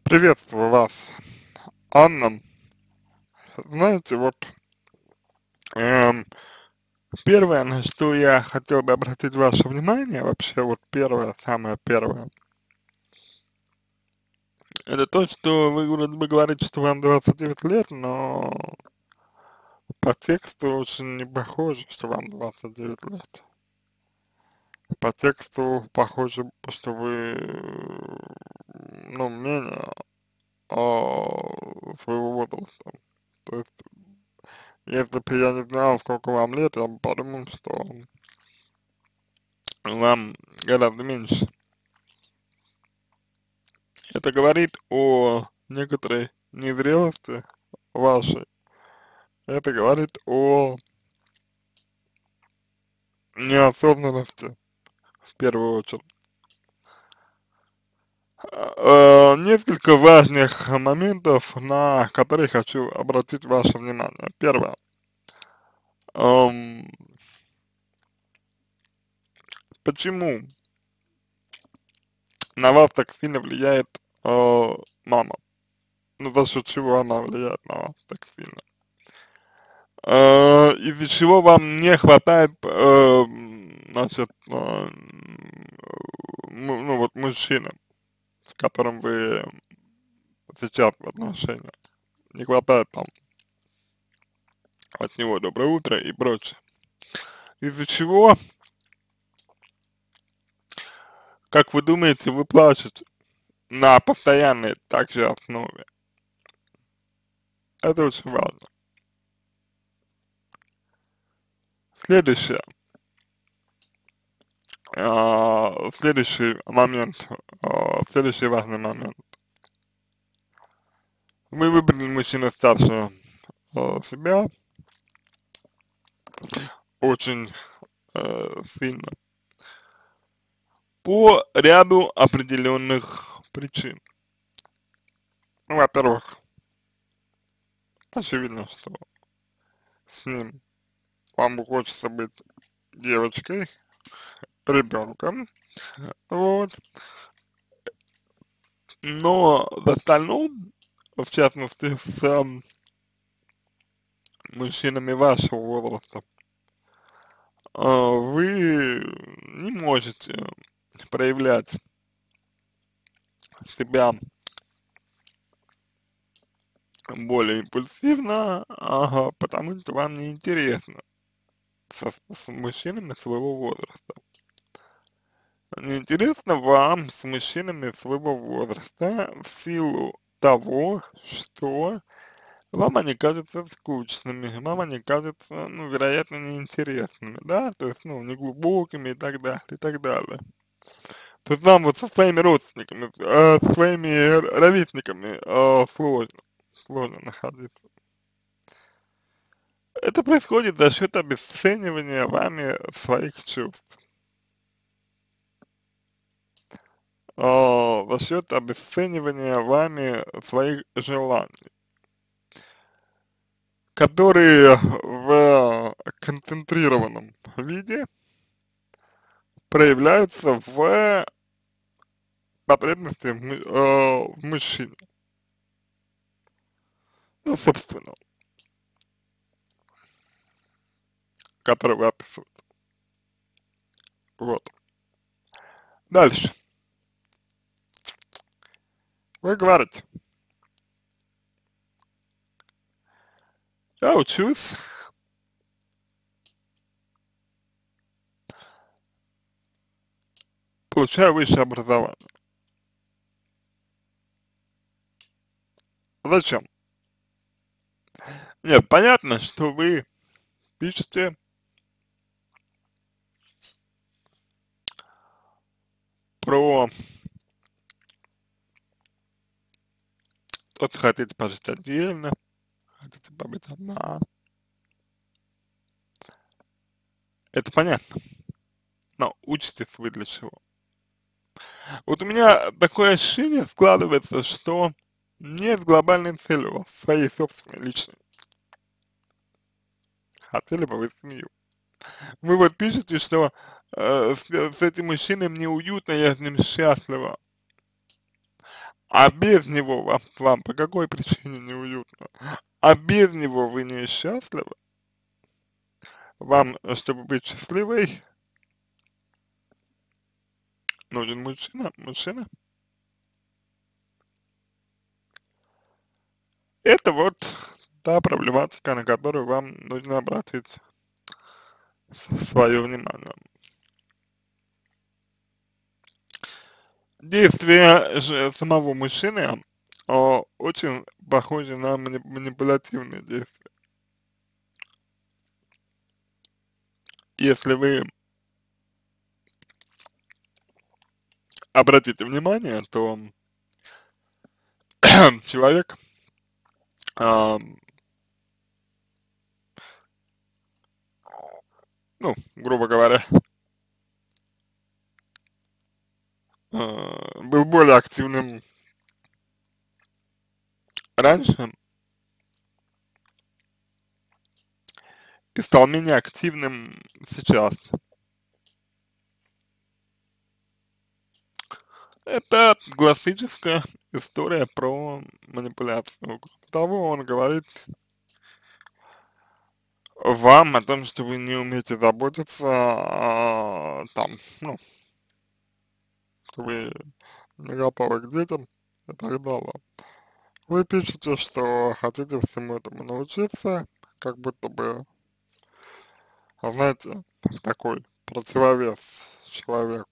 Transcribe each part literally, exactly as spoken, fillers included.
Приветствую вас, Анна. Знаете, вот эм, первое, на что я хотел бы обратить ваше внимание, вообще вот первое, самое первое, это то, что вы вроде бы говорите, что вам двадцать девять лет, но по тексту очень не похоже, что вам двадцать девять лет. По тексту похоже, что вы, ну, менее а, своего возраста. То есть, если бы я не знал, сколько вам лет, я бы подумал, что вам гораздо меньше. Это говорит о некоторой незрелости вашей. Это говорит о неосознанности в первую очередь. Э, Несколько важных моментов, на которые хочу обратить ваше внимание. Первое. Эм, Почему на вас так сильно влияет э, мама? Ну, за счет чего она влияет на вас так сильно? Э, из-за чего вам не хватает, э, значит, э, ну, ну вот мужчины, с которым вы сейчас в отношениях, не хватает там от него доброе утро и прочее. Из-за чего, как вы думаете, вы плачете на постоянной также основе? Это очень важно. Следующее, а, следующий момент, а, следующий важный момент. Вы выбрали мужчину старше а, себя очень э, сильно по ряду определенных причин. Ну, во-первых, очевидно, что с ним вам хочется быть девочкой, ребенком, вот, но в остальном, в частности, с эм, мужчинами вашего возраста, э, вы не можете проявлять себя более импульсивно, ага, потому что вам не интересно со, с мужчинами своего возраста. Неинтересно вам с мужчинами своего возраста в силу того, что вам они кажутся скучными, вам они кажутся, ну, вероятно, неинтересными, да, то есть, ну, неглубокими и так далее, и так далее. То есть вам вот со своими родственниками, э, со своими р- ровесниками э, сложно, сложно находиться. Это происходит за счет обесценивания вами своих чувств, а, за счет обесценивания вами своих желаний, которые в концентрированном виде проявляются в потребности в, мы- э, в мужчине. Ну, собственно, который вы описываете. Вот. Дальше. Вы говорите, я учусь, получаю высшее образование. Зачем? Нет, понятно, что вы пишете про то, что хотите пожить отдельно, хотите побыть одна. Это понятно. Но учитесь вы для чего? Вот у меня такое ощущение складывается, что нет глобальной цели у вас, своей собственной, личной. Хотели бы вы семью. Вы вот пишете, что э, с, с этим мужчиной мне уютно, я с ним счастлива. а без него вам, вам по какой причине неуютно, а без него вы несчастливы, вам, э, чтобы быть счастливой, нужен мужчина, мужчина. Это вот та проблематика, на которую вам нужно обратить свое внимание. Действия же самого мужчины а, очень похожи на мани- манипулятивные действия. Если вы обратите внимание, то человек, а, ну, грубо говоря, а, был более активным раньше и стал менее активным сейчас. Это классическая история про манипуляцию. Кроме того, он говорит вам о том, что вы не умеете заботиться, а, там, ну, что вы не готовы к детям и так далее. Вы пишете, что хотите всему этому научиться, как будто бы, знаете, такой противовес человеку.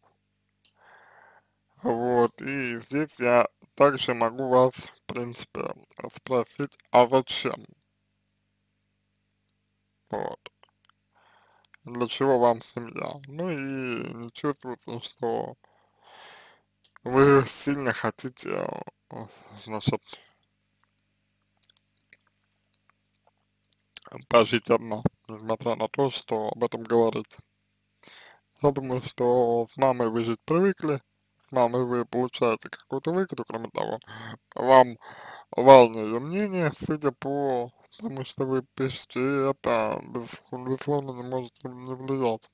Вот, и здесь я также могу вас, в принципе, спросить, а зачем? Вот. Для чего вам семья? Ну и не чувствуется, что вы сильно хотите, э, значит, пожить одна, несмотря на то, что об этом говорите. Я думаю, что с мамой вы жить привыкли, с мамой вы получаете какую-то выгоду, кроме того, вам важно ее мнение, судя по тому, что вы пишете, и это, безусловно, безусловно, не может не влиять.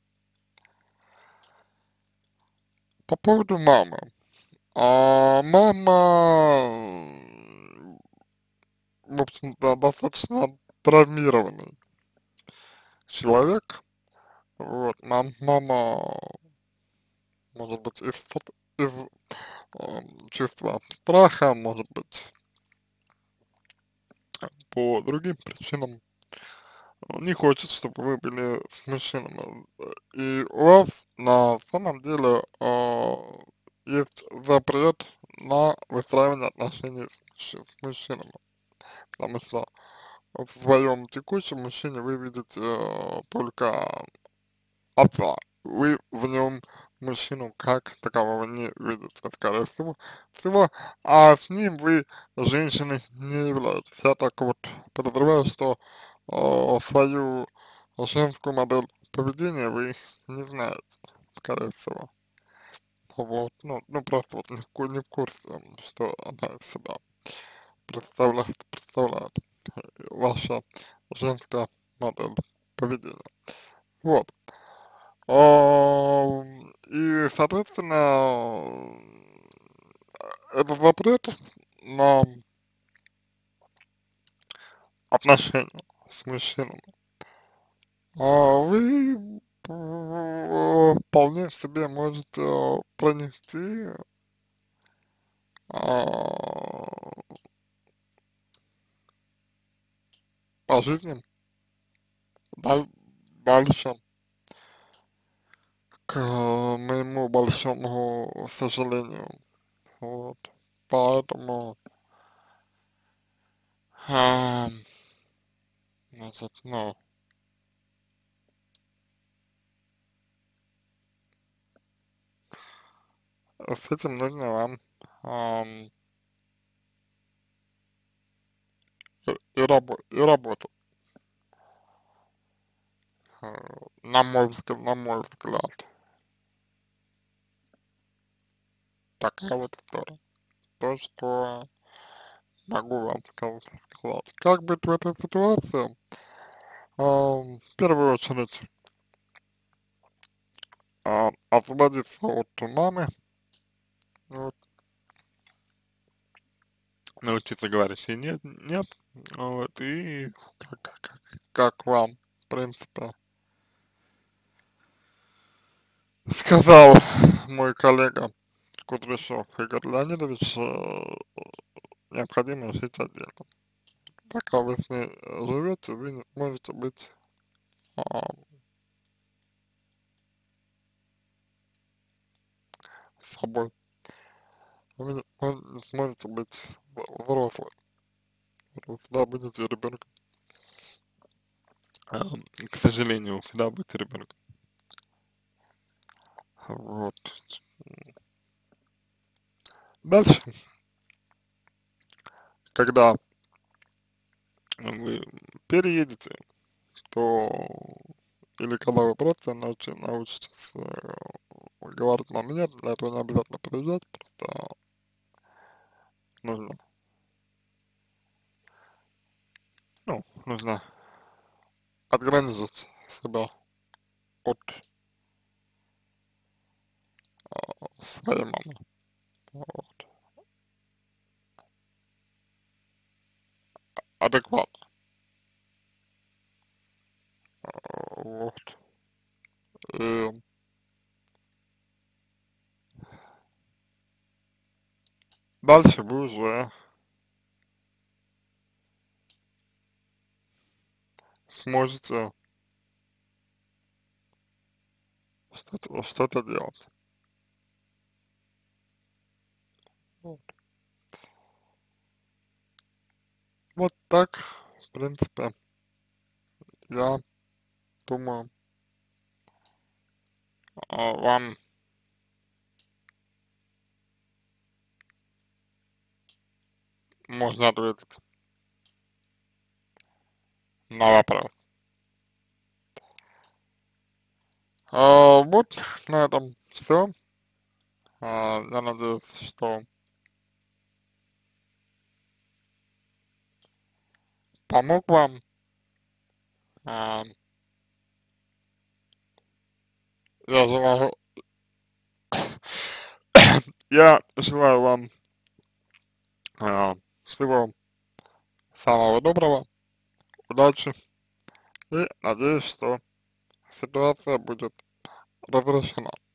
По поводу мамы. А мама, м, в общем-то, достаточно травмированный человек. Вот, мам, мама, может быть, из, стр- из ам, чувства страха, может быть, по другим причинам не хочет, чтобы вы были с мужчинами. И у вас на самом деле а, есть запрет на выстраивание отношений с, мужч- с мужчинами, потому что в своем текущем мужчине вы видите э, только отца. Вы в нем мужчину как такового не видите, скорее всего, всего, а с ним вы женщиной не являетесь. Я так вот подозреваю, что э, свою женскую модель поведения вы не знаете, скорее всего. Вот, ну, ну просто вот не в, ку- не в курсе, что она из себя представляет, представляет ваша женская модель поведения. Вот. Ам, и, соответственно, этот запрет на отношения с мужчинами, а вы п- вполне себе можете пронести а, по жизни даль- дальше, к моему большому сожалению. Вот. Поэтому, а, значит, ну, с этим нужно вам ам, и, и, рабо- и работать, э, на мой взгляд, на мой взгляд. Такая вот история. То, что могу вам сказать. сказать. Как быть в этой ситуации? Ам, в первую очередь, а, освободиться от мамы, вот, научиться говорить и нет, нет, вот, и как, как, как, как вам, в принципе, сказал мой коллега Кудряшов Игорь Леонидович, э, необходимо жить отдельно. Пока вы с ней живете, вы не можете быть а, собой, вы не, мож- не сможете быть в- взрослым, вы всегда будете ребенком, а, к сожалению, вы всегда будете ребенком, вот. Дальше, когда вы переедете, то или когда вы просто научи, научитесь э, говорить маме нет, для этого не обязательно переезжать, просто нужно, ну, нужно отграничить себя от своей мамы, вот, адекватно, вот, и дальше вы уже сможете что-то что делать, вот. Вот так, в принципе, я думаю, а, вам можно ответить на вопрос. А, вот на этом все. А, я надеюсь, что помог вам. А, я желаю, я желаю вам а, всего самого доброго, удачи и надеюсь, что ситуация будет разрешена.